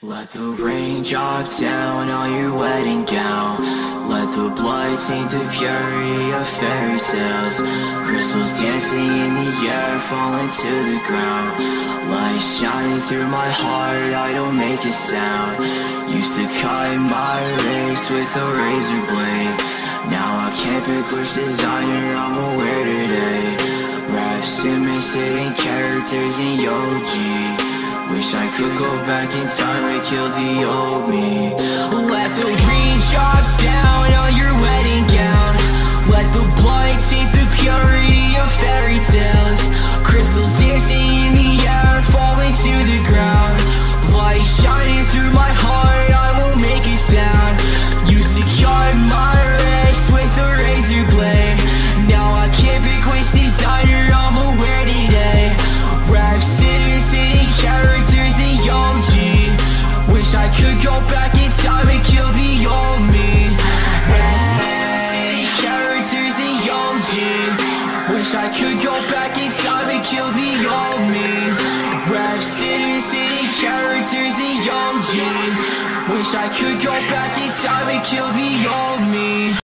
Let the rain drop down on your wedding gown. Let the blood taint the purity of fairy tales. Crystals dancing in the air, falling to the ground. Light shining through my heart, I don't make a sound. Used to cut my wrist with a razor blade. Now I can't pick which designer I'ma wear today. Rap Simmons hitting characters in Yogi. Wish I could go back in time and kill the old me. Let the rain drop down on your wedding gown. Let the blood taint the purity of fairy tales. Crystals dancing in the air, falling to the ground. Light shining through my heart, I won't make a sound. Used to cut my wrist with a razor blade. Now I can't pick which designer I'ma wear today. Rap Simmons hitting characters in Young G. Wish I could go back in time and kill the old me. Hey, characters in Young G. Wish I could go back in time and kill the old me. Rap Simmons hitting characters in Young G. Wish I could go back in time and kill the old me.